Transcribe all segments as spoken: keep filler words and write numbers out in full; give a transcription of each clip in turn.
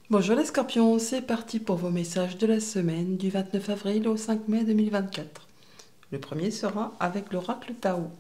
Bonjour les scorpions, c'est parti pour vos messages de la semaine du vingt-neuf avril au cinq mai deux mille vingt-quatre. Le premier sera avec l'oracle Tao.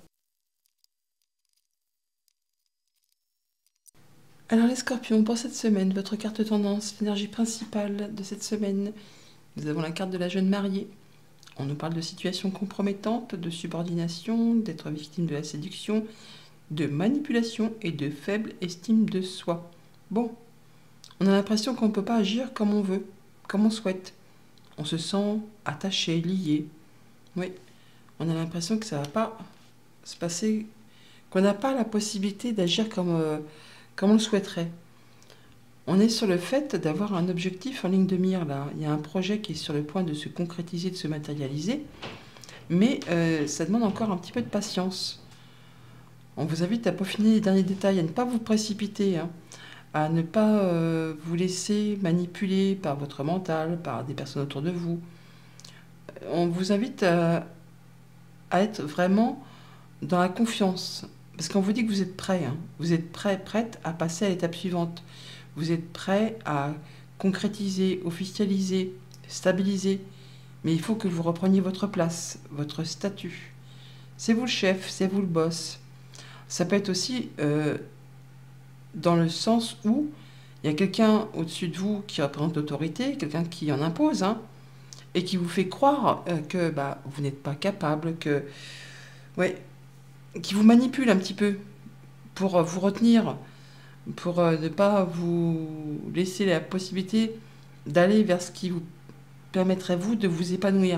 Alors les scorpions, pour cette semaine, votre carte tendance, l'énergie principale de cette semaine, nous avons la carte de la jeune mariée. On nous parle de situations compromettantes, de subordination, d'être victime de la séduction, de manipulation et de faible estime de soi. Bon, on a l'impression qu'on ne peut pas agir comme on veut, comme on souhaite. On se sent attaché, lié. Oui, on a l'impression que ça ne va pas se passer, qu'on n'a pas la possibilité d'agir comme, euh, comme on le souhaiterait. On est sur le fait d'avoir un objectif en ligne de mire là. Il y a un projet qui est sur le point de se concrétiser, de se matérialiser, mais euh, ça demande encore un petit peu de patience. On vous invite à peaufiner les derniers détails, à ne pas vous précipiter, hein, à ne pas euh, vous laisser manipuler par votre mental, par des personnes autour de vous. On vous invite à, à être vraiment dans la confiance. Parce qu'on vous dit que vous êtes prêt, hein. Vous êtes prêt, prête à passer à l'étape suivante. Vous êtes prêt à concrétiser, officialiser, stabiliser. Mais il faut que vous repreniez votre place, votre statut. C'est vous le chef, c'est vous le boss. Ça peut être aussi euh, dans le sens où il y a quelqu'un au-dessus de vous qui représente l'autorité, quelqu'un qui en impose, hein, et qui vous fait croire euh, que bah, vous n'êtes pas capable, que... Ouais, qui vous manipule un petit peu pour euh, vous retenir, pour euh, ne pas vous laisser la possibilité d'aller vers ce qui vous permettrait, vous, de vous épanouir.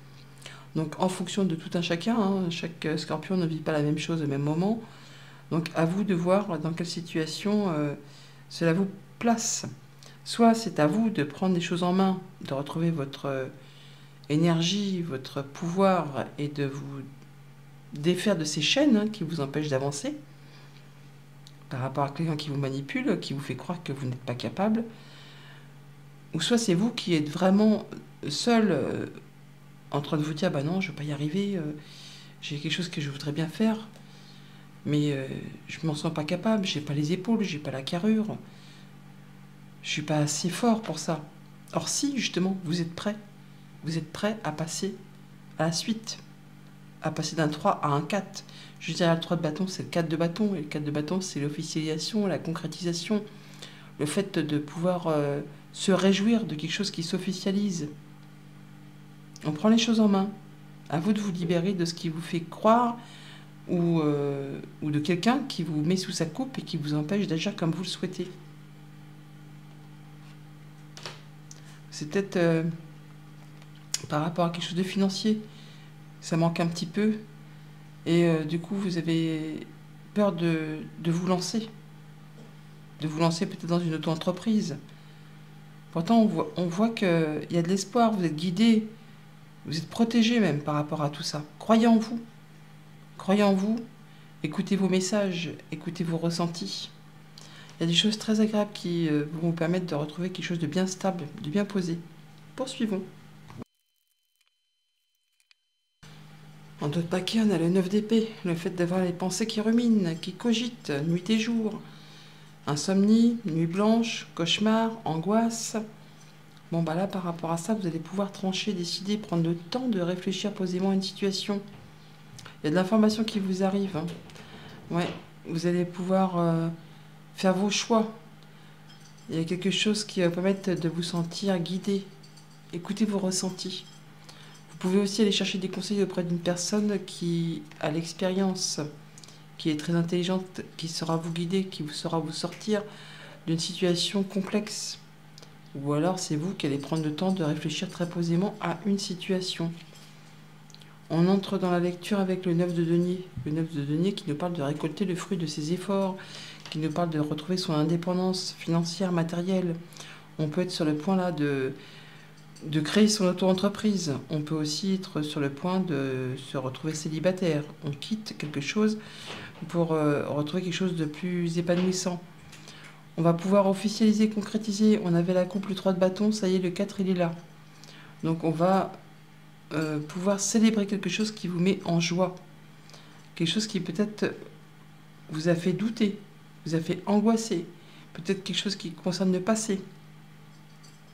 Donc, en fonction de tout un chacun, hein, chaque scorpion ne vit pas la même chose au même moment. Donc, à vous de voir dans quelle situation euh, cela vous place. Soit c'est à vous de prendre les choses en main, de retrouver votre euh, énergie, votre pouvoir et de vous défaire de ces chaînes hein, qui vous empêchent d'avancer par rapport à quelqu'un qui vous manipule, qui vous fait croire que vous n'êtes pas capable. Ou soit c'est vous qui êtes vraiment seul euh, en train de vous dire « bah non, je ne vais pas y arriver, euh, j'ai quelque chose que je voudrais bien faire, mais euh, je ne m'en sens pas capable, j'ai pas les épaules, j'ai pas la carrure, je suis pas assez fort pour ça. » Or si, justement, vous êtes prêt, vous êtes prêt à passer à la suite, à passer d'un trois à un quatre. Je dirais le trois de bâton, c'est le quatre de bâton, et le quatre de bâton, c'est l'officialisation, la concrétisation, le fait de pouvoir euh, se réjouir de quelque chose qui s'officialise. On prend les choses en main. À vous de vous libérer de ce qui vous fait croire ou, euh, ou de quelqu'un qui vous met sous sa coupe et qui vous empêche d'agir comme vous le souhaitez. C'est peut-être euh, par rapport à quelque chose de financier. Ça manque un petit peu. Et euh, du coup, vous avez peur de, de vous lancer. De vous lancer peut-être dans une auto-entreprise. Pourtant, on voit, on voit qu'il y a de l'espoir, vous êtes guidé, vous êtes protégé même par rapport à tout ça. Croyez en vous. Croyez en vous. Écoutez vos messages, écoutez vos ressentis. Il y a des choses très agréables qui euh, vont vous permettre de retrouver quelque chose de bien stable, de bien posé. Poursuivons. En d'autres paquets, on a le neuf d'épée, le fait d'avoir les pensées qui ruminent, qui cogitent, nuit et jour. Insomnie, nuit blanche, cauchemar, angoisse. Bon, bah là, par rapport à ça, vous allez pouvoir trancher, décider, prendre le temps de réfléchir posément à une situation. Il y a de l'information qui vous arrive. Hein. Ouais, vous allez pouvoir euh, faire vos choix. Il y a quelque chose qui va permettre de vous sentir guidé. Écoutez vos ressentis. Vous pouvez aussi aller chercher des conseils auprès d'une personne qui a l'expérience, qui est très intelligente, qui saura vous guider, qui saura vous sortir d'une situation complexe. Ou alors c'est vous qui allez prendre le temps de réfléchir très posément à une situation. On entre dans la lecture avec le neuf de denier. Le neuf de denier qui nous parle de récolter le fruit de ses efforts, qui nous parle de retrouver son indépendance financière, matérielle. On peut être sur le point là de... de créer son auto-entreprise. On peut aussi être sur le point de se retrouver célibataire. On quitte quelque chose pour euh, retrouver quelque chose de plus épanouissant. On va pouvoir officialiser, concrétiser. On avait la coupe, le trois de bâton, ça y est, le quatre, il est là. Donc on va euh, pouvoir célébrer quelque chose qui vous met en joie. Quelque chose qui peut-être vous a fait douter, vous a fait angoisser. Peut-être quelque chose qui concerne le passé.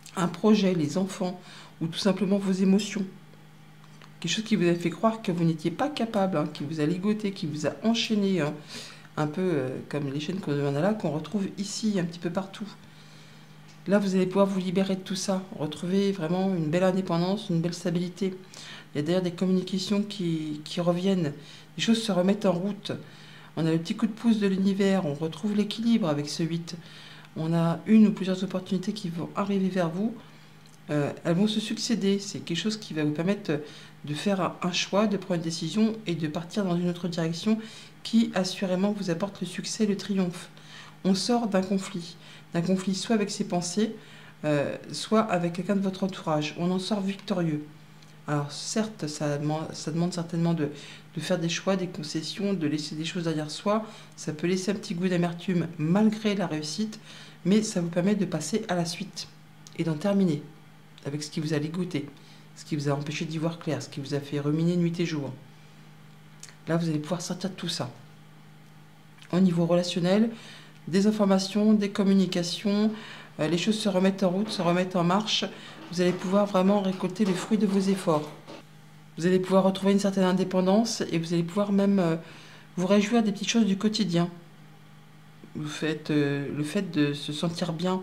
un projet, les enfants, ou tout simplement vos émotions. Quelque chose qui vous a fait croire que vous n'étiez pas capable, hein, qui vous a ligoté, qui vous a enchaîné, hein, un peu euh, comme les chaînes qu'on a là, qu'on retrouve ici, un petit peu partout. Là, vous allez pouvoir vous libérer de tout ça, retrouver vraiment une belle indépendance, une belle stabilité. Il y a d'ailleurs des communications qui, qui reviennent, les choses se remettent en route. On a le petit coup de pouce de l'univers, on retrouve l'équilibre avec ce huit. On a une ou plusieurs opportunités qui vont arriver vers vous. Euh, elles vont se succéder. C'est quelque chose qui va vous permettre de faire un choix, de prendre une décision et de partir dans une autre direction qui, assurément, vous apporte le succès, le triomphe. On sort d'un conflit. D'un conflit soit avec ses pensées, euh, soit avec quelqu'un de votre entourage. On en sort victorieux. Alors certes, ça demande, ça demande certainement de, de faire des choix, des concessions, de laisser des choses derrière soi. Ça peut laisser un petit goût d'amertume malgré la réussite, mais ça vous permet de passer à la suite et d'en terminer avec ce qui vous a ligoté, ce qui vous a empêché d'y voir clair, ce qui vous a fait ruminer nuit et jour. Là, vous allez pouvoir sortir de tout ça. Au niveau relationnel, des informations, des communications, euh, les choses se remettent en route, se remettent en marche. Vous allez pouvoir vraiment récolter les fruits de vos efforts. Vous allez pouvoir retrouver une certaine indépendance et vous allez pouvoir même euh, vous réjouir des petites choses du quotidien. Vous faites, euh, le fait de se sentir bien,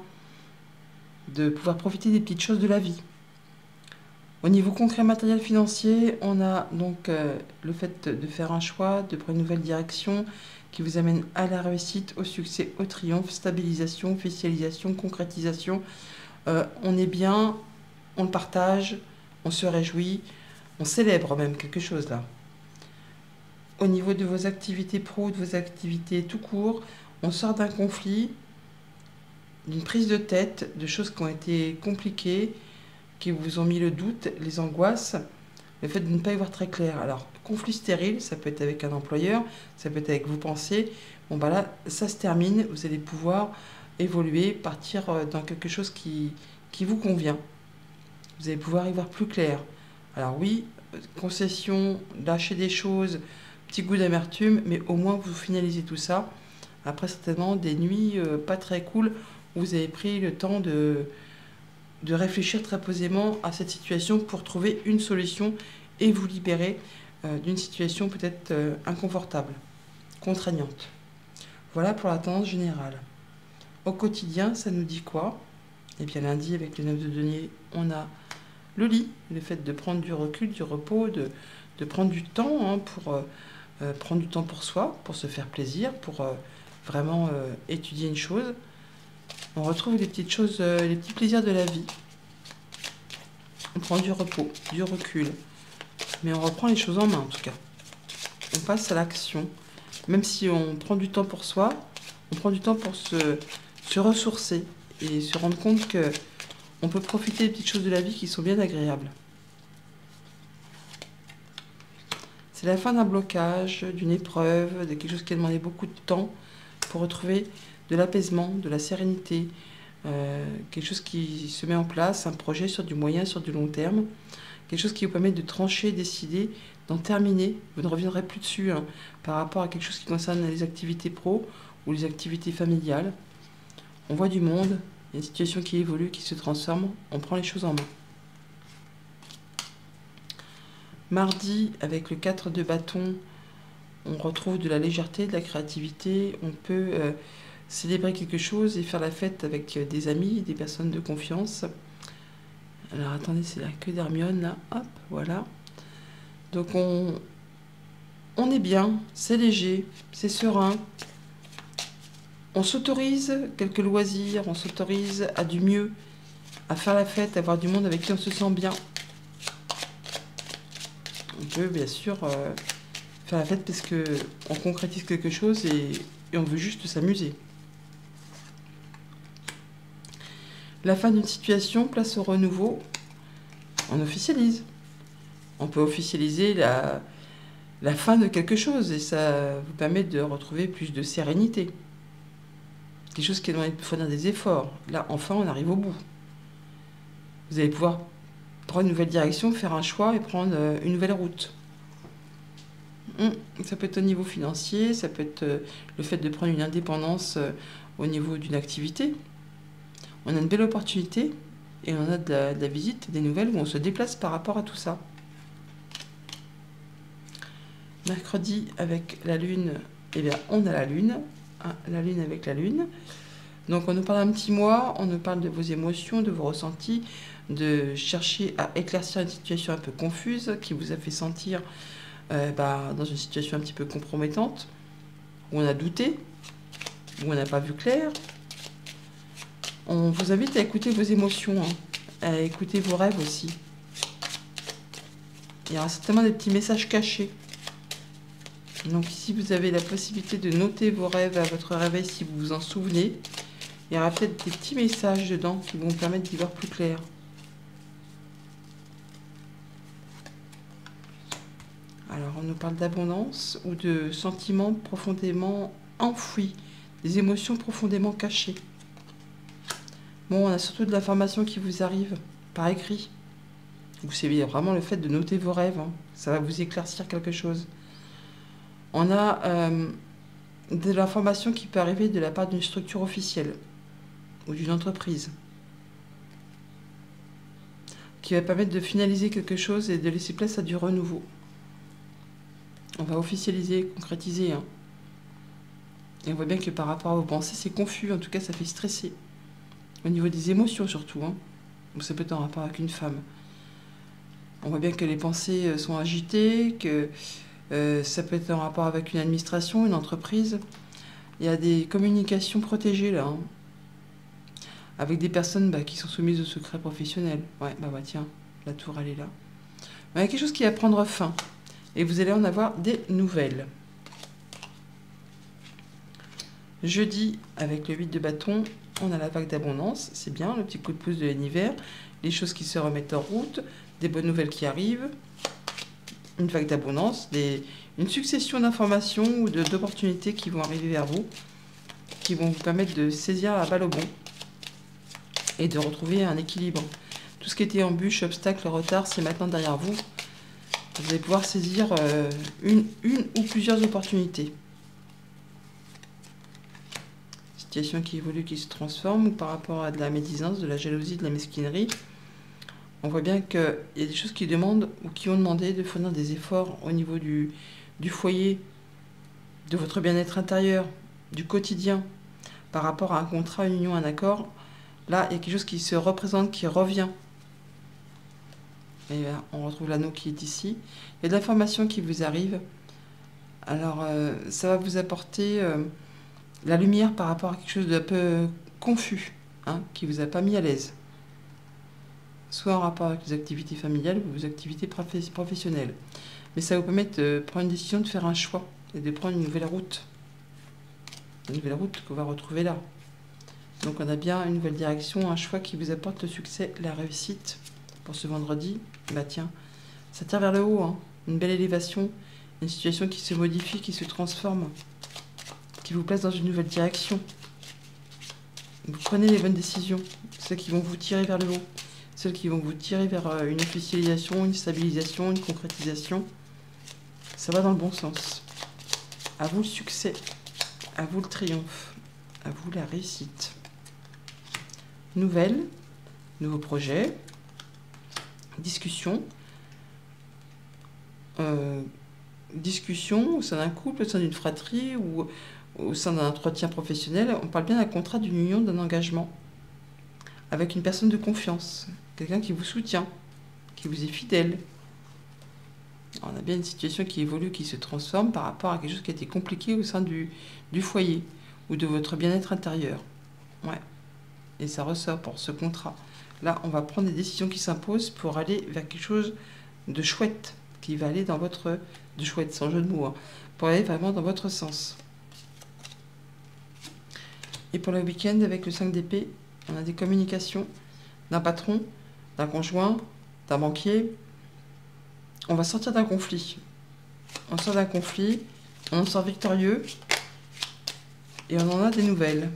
de pouvoir profiter des petites choses de la vie. Au niveau concret, matériel, financier, on a donc euh, le fait de faire un choix, de prendre une nouvelle direction qui vous amène à la réussite, au succès, au triomphe, stabilisation, officialisation, concrétisation. Euh, on est bien, on le partage, on se réjouit, on célèbre même quelque chose là. Au niveau de vos activités pro, de vos activités tout court, on sort d'un conflit, d'une prise de tête, de choses qui ont été compliquées, qui vous ont mis le doute, les angoisses, le fait de ne pas y voir très clair. Alors, conflit stérile, ça peut être avec un employeur, ça peut être avec vos pensées. Bon, bah là, ça se termine, vous allez pouvoir évoluer, partir dans quelque chose qui, qui vous convient. Vous allez pouvoir y voir plus clair. Alors oui, concession, lâcher des choses, petit goût d'amertume, mais au moins vous finalisez tout ça. Après certainement des nuits euh, pas très cool, où vous avez pris le temps de, de réfléchir très posément à cette situation pour trouver une solution et vous libérer euh, d'une situation peut-être euh, inconfortable, contraignante. Voilà pour la tendance générale. Au quotidien, ça nous dit quoi? Eh bien lundi, avec le neuf de denier, on a le lit, le fait de prendre du recul, du repos, de, de prendre du temps hein, pour euh, euh, prendre du temps pour soi, pour se faire plaisir, pour euh, vraiment euh, étudier une chose. On retrouve les petites choses, euh, les petits plaisirs de la vie. On prend du repos, du recul, mais on reprend les choses en main en tout cas. On passe à l'action. Même si on prend du temps pour soi, on prend du temps pour se, se ressourcer et se rendre compte que on peut profiter des petites choses de la vie qui sont bien agréables. C'est la fin d'un blocage, d'une épreuve, de quelque chose qui a demandé beaucoup de temps pour retrouver de l'apaisement, de la sérénité, euh, quelque chose qui se met en place, un projet sur du moyen, sur du long terme, quelque chose qui vous permet de trancher, décider, d'en terminer. Vous ne reviendrez plus dessus hein, par rapport à quelque chose qui concerne les activités pro ou les activités familiales. On voit du monde, il y a une situation qui évolue, qui se transforme, on prend les choses en main. Mardi, avec le quatre de bâton, on retrouve de la légèreté, de la créativité, on peut euh, célébrer quelque chose et faire la fête avec des amis, des personnes de confiance. Alors attendez, c'est la queue d'Hermione là, hop, voilà. Donc on, on est bien, c'est léger, c'est serein. On s'autorise quelques loisirs, on s'autorise à du mieux, à faire la fête, à avoir du monde avec qui on se sent bien. On peut bien sûr euh, faire la fête parce qu'on concrétise quelque chose et, et on veut juste s'amuser. La fin d'une situation, place au renouveau, on officialise. On peut officialiser la, la fin de quelque chose et ça vous permet de retrouver plus de sérénité. Quelque chose qui doit fournir des efforts. Là, enfin, on arrive au bout. Vous allez pouvoir prendre une nouvelle direction, faire un choix et prendre une nouvelle route. Ça peut être au niveau financier, ça peut être le fait de prendre une indépendance au niveau d'une activité. On a une belle opportunité Et on a de la, de la visite, des nouvelles où on se déplace par rapport à tout ça. Mercredi, avec la lune, eh bien, on a la lune. Hein, la lune avec la lune. Donc, on nous parle d'un petit mois, on nous parle de vos émotions, de vos ressentis, de chercher à éclaircir une situation un peu confuse qui vous a fait sentir euh, bah, dans une situation un petit peu compromettante, où on a douté, où on n'a pas vu clair. On vous invite à écouter vos émotions, hein, à écouter vos rêves aussi. Il y aura certainement des petits messages cachés. Donc si vous avez la possibilité de noter vos rêves à votre réveil, si vous vous en souvenez, il y aura peut-être des petits messages dedans qui vont vous permettre d'y voir plus clair. Alors on nous parle d'abondance ou de sentiments profondément enfouis, des émotions profondément cachées. Bon, on a surtout de l'information qui vous arrive par écrit. Vous savez vraiment le fait de noter vos rêves, hein. Ça va vous éclaircir quelque chose. On a euh, de l'information qui peut arriver de la part d'une structure officielle ou d'une entreprise qui va permettre de finaliser quelque chose et de laisser place à du renouveau. On va officialiser, concrétiser. Hein. Et on voit bien que par rapport à vos pensées, c'est confus. En tout cas, ça fait stresser. Au niveau des émotions surtout. Hein. Ou ça peut être en rapport avec une femme. On voit bien que les pensées sont agitées, que euh, ça peut être en rapport avec une administration, une entreprise. Il y a des communications protégées là. Hein. Avec des personnes bah, qui sont soumises au secret professionnel. Ouais, bah, bah tiens, la tour elle est là. Il y a quelque chose qui va prendre fin. Et vous allez en avoir des nouvelles. Jeudi, avec le huit de bâton, on a la vague d'abondance. C'est bien, le petit coup de pouce de l'univers. Les choses qui se remettent en route. Des bonnes nouvelles qui arrivent. Une vague d'abondance. Des... Une succession d'informations ou d'opportunités qui vont arriver vers vous. Qui vont vous permettre de saisir la balle au bon. Et de retrouver un équilibre. Tout ce qui était embûche, obstacle, retard, c'est maintenant derrière vous. Vous allez pouvoir saisir euh, une, une ou plusieurs opportunités. Situation qui évolue, qui se transforme, ou par rapport à de la médisance, de la jalousie, de la mesquinerie. On voit bien qu'il y a des choses qui demandent ou qui ont demandé de fournir des efforts au niveau du, du foyer, de votre bien-être intérieur, du quotidien, par rapport à un contrat, une union, un accord. Là, il y a quelque chose qui se représente, qui revient. Et là, on retrouve l'anneau qui est ici. Il y a de l'information qui vous arrive. Alors, euh, ça va vous apporter euh, la lumière par rapport à quelque chose d'un peu confus, hein, qui ne vous a pas mis à l'aise. Soit en rapport avec les activités familiales ou vos activités professionnelles. Mais ça va vous permettre de prendre une décision, de faire un choix et de prendre une nouvelle route. Une nouvelle route qu'on va retrouver là. Donc on a bien une nouvelle direction, un choix qui vous apporte le succès, la réussite. Pour ce vendredi, bah tiens, ça tire vers le haut, hein. Une belle élévation, une situation qui se modifie, qui se transforme, qui vous place dans une nouvelle direction. Vous prenez les bonnes décisions, celles qui vont vous tirer vers le haut, celles qui vont vous tirer vers une officialisation, une stabilisation, une concrétisation. Ça va dans le bon sens. À vous le succès, à vous le triomphe, à vous la réussite. Nouvelles, nouveaux projets, discussion, euh, discussion au sein d'un couple, au sein d'une fratrie ou au sein d'un entretien professionnel. On parle bien d'un contrat, d'une union, d'un engagement avec une personne de confiance, quelqu'un qui vous soutient, qui vous est fidèle. On a bien une situation qui évolue, qui se transforme par rapport à quelque chose qui a été compliqué au sein du, du foyer ou de votre bien-être intérieur. Ouais. Et ça ressort pour ce contrat. Là, on va prendre des décisions qui s'imposent pour aller vers quelque chose de chouette, qui va aller dans votre... de chouette, sans jeu de mots, hein, pour aller vraiment dans votre sens. Et pour le week-end, avec le cinq d'épée, on a des communications d'un patron, d'un conjoint, d'un banquier. On va sortir d'un conflit. On sort d'un conflit, on en sort victorieux, et on en a des nouvelles.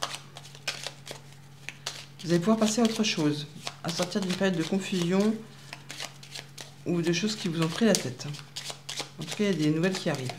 Vous allez pouvoir passer à autre chose, à sortir d'une période de confusion ou de choses qui vous ont pris la tête. En tout cas, il y a des nouvelles qui arrivent,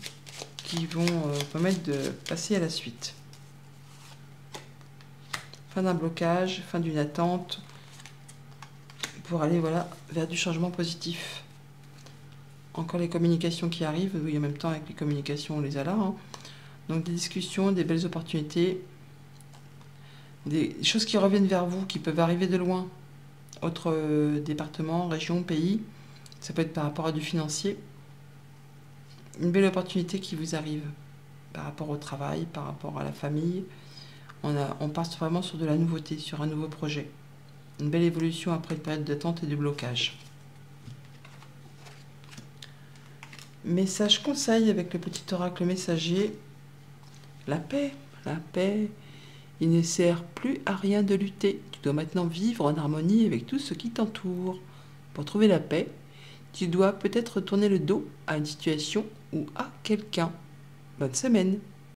qui vont euh, permettre de passer à la suite. fin d'un blocage, fin d'une attente, pour aller voilà, vers du changement positif. Encore les communications qui arrivent, oui, en même temps avec les communications on les a là. Hein. Donc des discussions, des belles opportunités, des choses qui reviennent vers vous, qui peuvent arriver de loin, autres euh, départements, régions, pays. Ça peut être par rapport à du financier. Une belle opportunité qui vous arrive par rapport au travail, par rapport à la famille. On, a, on passe vraiment sur de la nouveauté, sur un nouveau projet. Une belle évolution après une période d'attente et de blocage. Message conseil avec le petit oracle messager. La paix, la paix. Il ne sert plus à rien de lutter. Tu dois maintenant vivre en harmonie avec tout ce qui t'entoure. Pour trouver la paix, tu dois peut-être tourner le dos à une situation ou à quelqu'un. Bonne semaine.